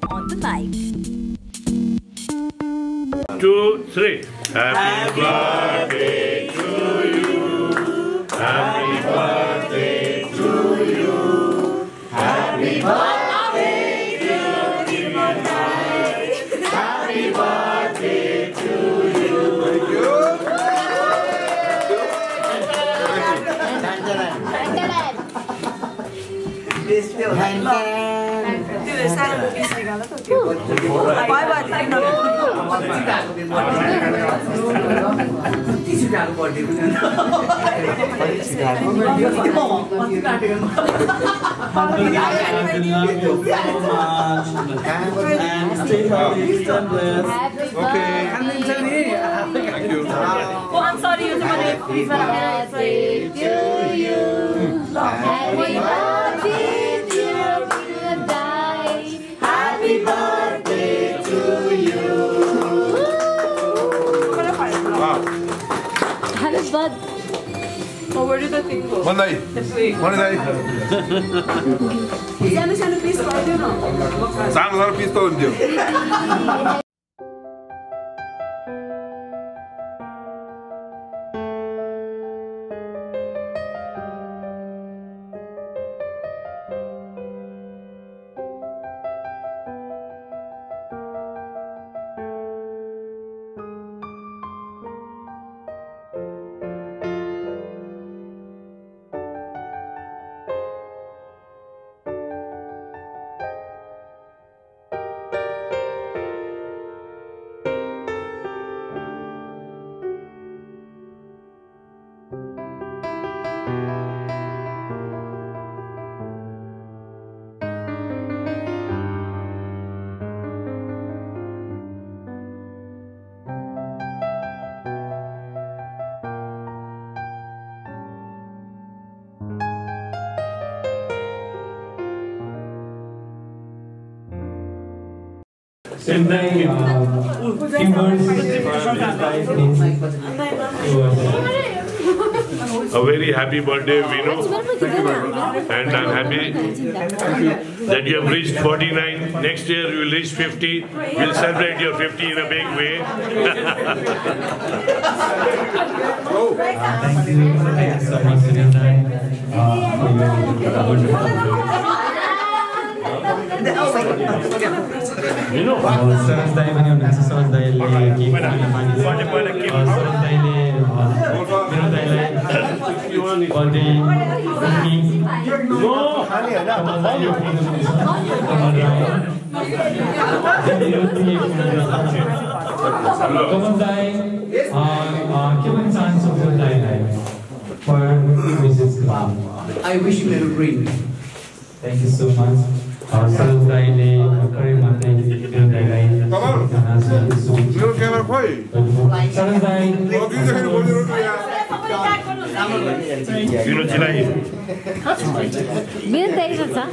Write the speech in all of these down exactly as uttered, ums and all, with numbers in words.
on the mic. Two, three. Happy birthday to you. Happy birthday to you. Happy birthday, dear Timothy. Happy birthday to you. Thank you. Oh, I'm sorry, you please birthday to you. Happy birthday, dear Timothy. Happy birthday to you. Happy birthday. Oh, where did the thing go? One day. One day. Sano sano piece ko din no? Sano sano piece to din. Same thing, um, few words for this guy, please. A very happy birthday, Vinu. And I'm happy that you have reached forty-nine. Next year you will reach fifty. We'll celebrate your fifty in a big way. uh, thank you, thank you so much, Sunita, uh, for your wonderful You know, Sarang tayo man yun, nagsasawad dahil cake na naman. Sarang tayo ni, meron tayo like, body, cooking. No! Kamal tayo yung kamal tayo. Hindi yung cake na kamal tayo, Cuban Sons of the Thailand for Missus Kram. I wish you a green. Thank you so much. Our son Daily, very much thank you to Daily. Little camera boy. Son Daily. Vinu Jilai. Biar tadi saja.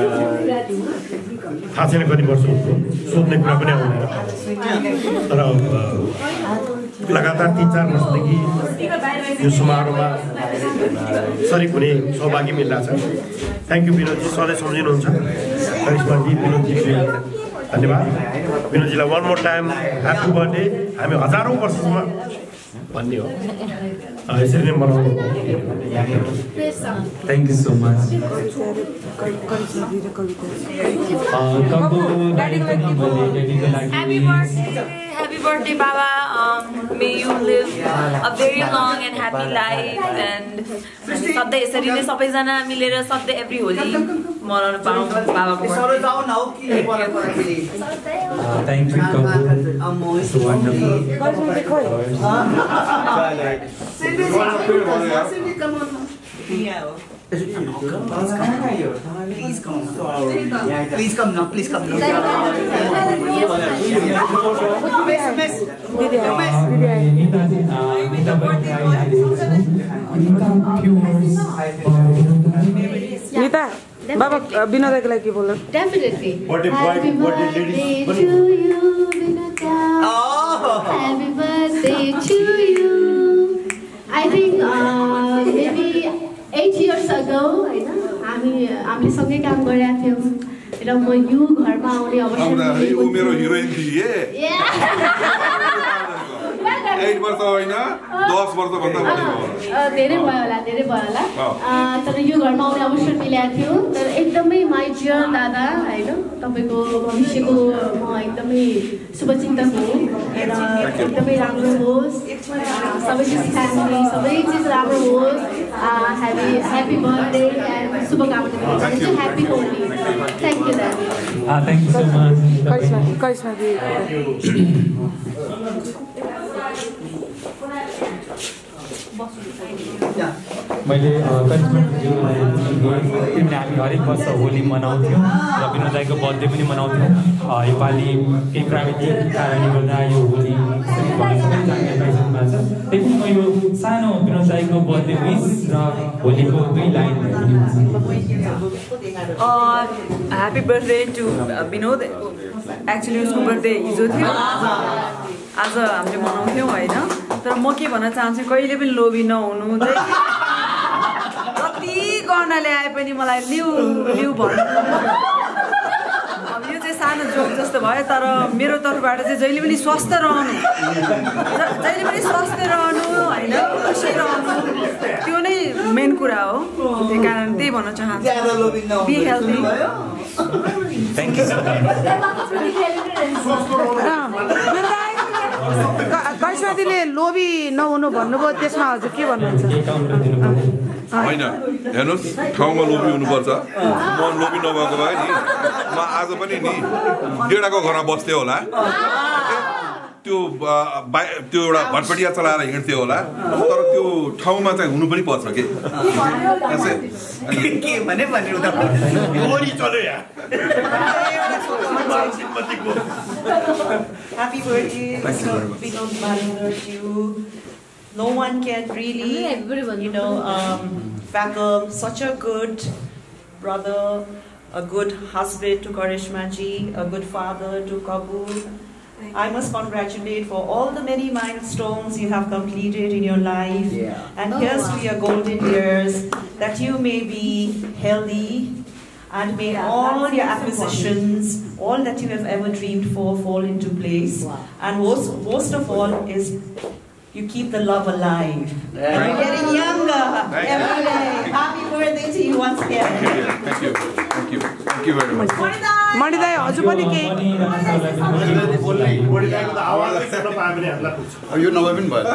थाहा छैन कति वर्ष सोध्ने कुरा पनि आउँदैन तर लगातार तीन चार वर्षदेखि यो समारोहमा सरिक हुने सौभाग्य मिलिरहेछ थ्याङ्क यू विनोदजी सधैँ सम्झिनुहुन्छ करिश्माजी विनोदजी धन्यवाद विनोदजीलाई one more time happy birthday हामी हजारौँ वर्षसम्म भन्ने हो यसरी नै मनाउनु Thank you so much. Happy birthday, happy birthday, Baba. Um, may you live a very long and happy life, and सधैँ यसरी नै सबैजना मिलेर सधैँ every होली मनाउन पाऊँ बाबाको birthday. Thank you, Kabu. It's wonderful. Please come. Please come now. Please come now. Nita, Baba, Vinod like you bola. Definitely. What if Happy birthday to you, Vinod. Oh. Happy birthday to you. I think uh, maybe eight years ago, I know, हामी हामीले सँगै काम गरेका थियौं र म यो घरमा आउने अवसर ऊ मेरो हिरोइन थिए आठ वर्ष होइन दस वर्ष भन्दा बढी भयो धेरै भयो होला धेरै भयो होला तर यो घरमा आउने अवसर मिलेको थियो तर एकदमै माई डियर दादा होइन तपाईँको भविष्यको म एकदमै शुभचिन्तक हो र एकदमै राम्रो होस् सबै चिज फ्यामिली सबै चिज राम्रो होस् ह्यापी ह्याप्पी बर्थडे एन्ड शुभकामना दिनुहुन्छ ह्याप्पी होली थ्याङ्क यू दादा thank you so much Karishma Karishma दिदी मैले करिश्माज्यूलाई तिमीले हामी हरेक वर्ष होली मनाउँथ्यौँ र विनोद दाईको बर्थडे पनि मनाउँथ्यौँ योपालि केही प्राविधिक कारणले गर्दा यो होली जानकारी पाइसक्नु भएको छ त्यही पनि म यो सानो विनोद दाईको बर्थडे विस र होलीको दुई line happy birthday to Vinod actually उसको बर्थडे हिजो थियो आज हामीले मनाउँथ्यौँ होइन तर म के भन्न चाहन्छु कहिले पनि लोभी नहुनु जति गर्न ल्याए पनि मलाई लिउ लिउ भन्नु अब यो चाहिँ सानो जोक जस्तो भयो तर मेरो तर्फबाट चाहिँ जहिले पनि स्वस्थ रहनु जहिले पनि स्वस्थ रहनु होइन खुसी रहनु त्यो नै मेन कुरा हो त्यही कारण त्यही भन्न चाहन्छु be healthy thank you Karishma दिदीले लोभी नहुनु भन्नुभयो त्यसमा हजुर के भन्नुहुन्छ होइन हेर्नुहोस् ठाउँमा लोभी हुनुपर्छ म लोभी नभएको भए नि म आज पनि नि डेढाको घरमा बस्थेँ होला त्यो बाइ त्यो एउटा भटपटिया चलाएर हिँड्थ्यो होला तर त्यो ठाउँमा चाहिँ हुनु पनि पर्छ के के भने भने Happy birthday, Mister Vinod Malingar to you. No one can really, you know, um, fathom such a good brother, a good husband to Karishma ji, a good father to Kabul. I must congratulate for all the many milestones you have completed in your life. Yeah. And here's to your golden years, that you may be healthy and may all your acquisitions, all that you have ever dreamed for, fall into place. And most, most of all is you keep the love alive. And you're getting younger every day. Happy birthday to you once again. Thank you. Thank you. Thank you very much. मणि दाइ हजुर पनि के यो नभए पनि भयो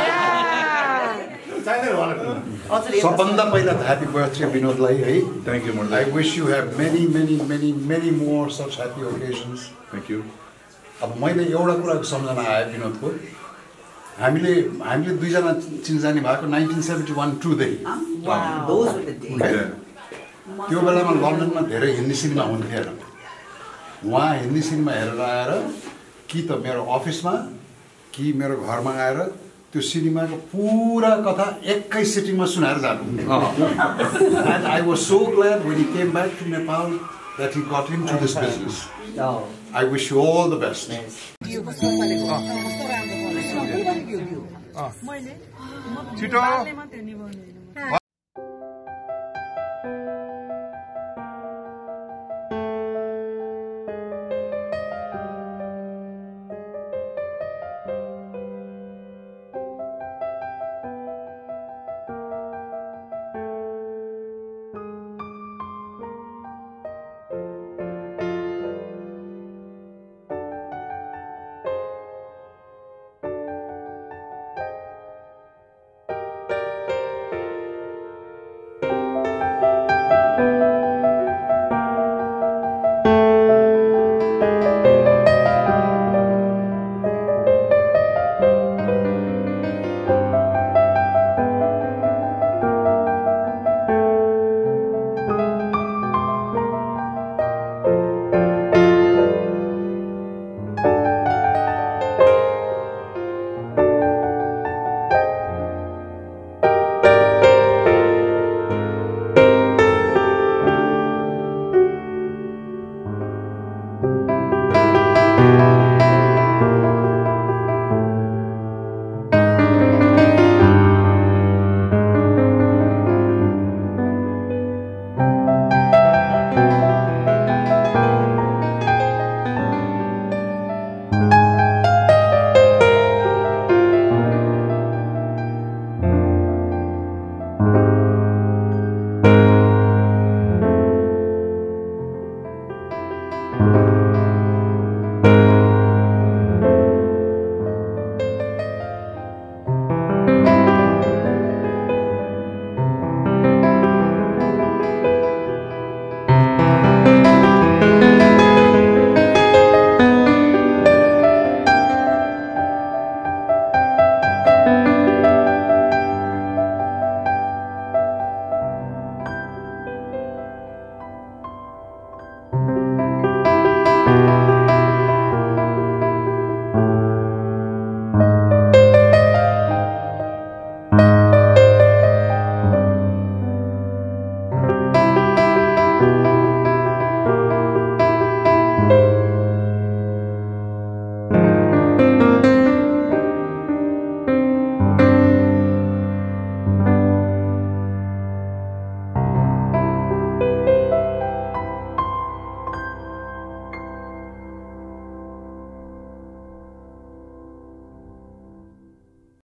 सबभन्दा पहिला ह्याप्पी बर्थडे विनोदलाई है thank you I wish you have many many many many more such happy occasions thank you अब मैले एउटा कुराको सम्झना आयो विनोदको हामीले हामीले दुईजना चिनजानी भएको नाइन्टिन सेभेन्टी वान टूदेखि त्यो बेलामा लन्डनमा धेरै हिन्दी सिनेमा हुन्थेन उहाँ हिन्दी सिनेमा हेरेर आएर कि त मेरो अफिसमा कि मेरो घरमा आएर त्यो सिनेमाको पुरा कथा एकै सिटिङमा सुनाएर जानु and I was so glad when he came back to Nepal that he got into this business. I wish you all the best. छिटो